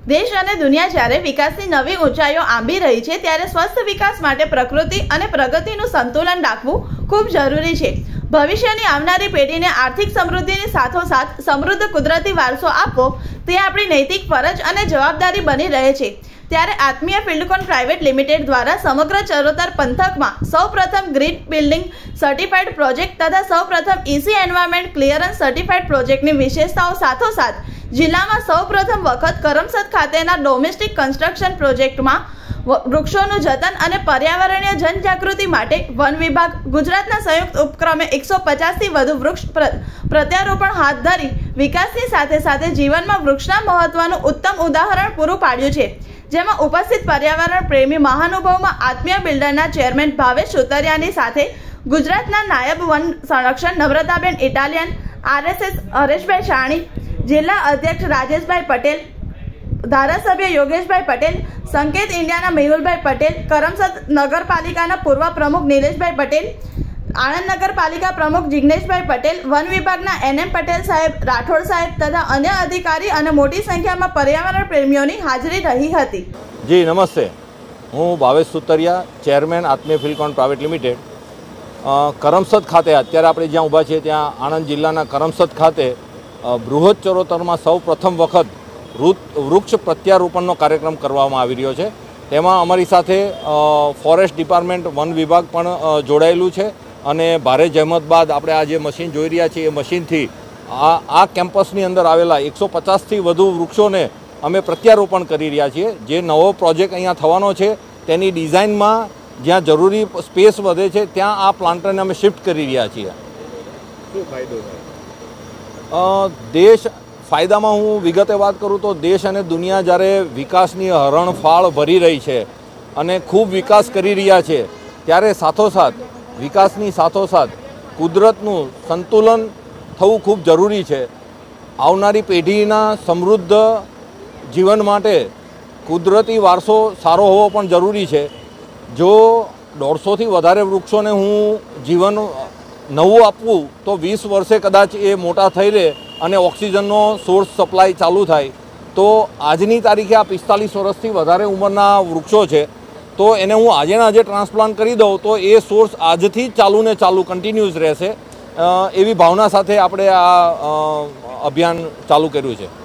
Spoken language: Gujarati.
देश અને દુનિયા જ્યારે વિકાસની નવી ઊંચાઈઓ આંબી રહી છે ત્યારે સ્વસ્થ વિકાસ માટે પ્રકૃતિ અને પ્રગતિનું સંતુલન રાખવું ખૂબ જરૂરી છે। ભવિષ્યની આવનારી પેઢીને આર્થિક સમૃદ્ધિની સાથોસાથ સમૃદ્ધ કુદરતી વારસો આપવો તે આપણી નૈતિક ફરજ અને જવાબદારી બની રહે છે। ત્યારે આત્મીય ફિલ્ડકોન પ્રાઇવેટ લિમિટેડ દ્વારા સમગ્ર ચરોતર પંથકમાં સૌપ્રથમ ગ્રીન બિલ્ડિંગ સર્ટિફાઇડ પ્રોજેક્ટ તથા સૌપ્રથમ ઇસી એન્વાયરમેન્ટ ક્લિયરન્સ સર્ટિફાઇડ પ્રોજેક્ટની વિશેષતાઓ સાથોસાથ જિલ્લામાં સૌપ્રથમ વખત કરમસદ ખાતેના ડોમેસ્ટિક કન્સ્ટ્રક્શન પ્રોજેક્ટમાં વૃક્ષોનું જતન અને પર્યાવરણીય જનજાગૃતિ માટે વન વિભાગ ગુજરાતના સંયુક્ત ઉપક્રમે 150થી વધુ વૃક્ષ પ્રત્યારોપણ હાથ ધરી વિકાસની સાથે સાથે જીવનમાં વૃક્ષના મહત્વનું ઉત્તમ ઉદાહરણ પૂરું પાડ્યું છે। જેમાં ઉપસ્થિત પર્યાવરણ પ્રેમી મહાનુભાવોમાં આત્મીય બિલ્ડરના ચેરમેન ભાવેશ સુતરિયાની સાથે ગુજરાતના નાયબ વન સંરક્ષણ નમ્રતાબેન ઇટાલિયન, આરએસએસ હરેશભાઈ શાણી, જિલ્લા અધ્યક્ષ રાજેશભાઈ પટેલ, ધારાસભ્ય યોગેશભાઈ પટેલ, સંકેત ઇન્ડિયાના મેહુલભાઈ પટેલ, કરમસદ નગરપાલિકાના પૂર્વ પ્રમુખ નિલેશભાઈ પટેલ, આણંદ નગરપાલિકા પ્રમુખ જિગ્નેશભાઈ પટેલ, વન વિભાગના એનએમ પટેલ સાહેબ, રાઠોડ સાહેબ તથા અન્ય અધિકારી અને મોટી સંખ્યામાં પર્યાવરણ પ્રેમીઓની હાજરી રહી હતી। જી નમસ્તે, હું Bhavesh Sutariya, chairman Atmiya Fieldcon private limited. Karamsad ખાતે અત્યારે આપણે જ્યાં ઊભા છીએ ત્યાં આણંદ જિલ્લાના કરમસદ ખાતે બૃહદ ચરોતરમાં સૌ પ્રથમ વખત વૃક્ષ પ્રત્યારોપણનો કાર્યક્રમ કરવામાં આવી રહ્યો છે। તેમાં અમારી સાથે ફોરેસ્ટ ડિપાર્ટમેન્ટ, વન વિભાગ પણ જોડાયેલું છે અને ભારે જહેમત બાદ આપણે આ જે મશીન જોઈ રહ્યા છીએ એ મશીનથી આ કેમ્પસની અંદર આવેલા 150થી વધુ વૃક્ષોને અમે પ્રત્યારોપણ કરી રહ્યા છીએ। જે નવો પ્રોજેક્ટ અહીંયા થવાનો છે તેની ડિઝાઇનમાં જ્યાં જરૂરી સ્પેસ વધે છે ત્યાં આ પ્લાન્ટરને અમે શિફ્ટ કરી રહ્યા છીએ। શું ફાયદો થાય? દેશ ફાયદામાં હું વિગતે વાત કરું તો દેશ અને દુનિયા જ્યારે વિકાસની હરણફાળ ભરી રહી છે અને ખૂબ વિકાસ કરી રહ્યા છે ત્યારે સાથોસાથ વિકાસની સાથોસાથ કુદરતનું સંતુલન થવું ખૂબ જરૂરી છે। આવનારી પેઢીના સમૃદ્ધ જીવન માટે કુદરતી વારસો સારો હોવો પણ જરૂરી છે। જો 150થી વધારે વૃક્ષોને હું જીવન નવું આપવું તો 20 વર્ષે કદાચ એ મોટા થઈ રહે અને ઓક્સિજનનો સોર્સ સપ્લાય ચાલુ થાય તો આજની તારીખે આ 45 વર્ષથી વધારે ઉંમરના વૃક્ષો છે તો એને હું આજેના આજે ટ્રાન્સપ્લાન્ટ કરી દઉં તો એ સોર્સ આજથી જ ચાલુ ને ચાલુ કન્ટિન્યુઅસ રહેશે। એવી ભાવના સાથે આપણે આ અભિયાન ચાલુ કર્યું છે।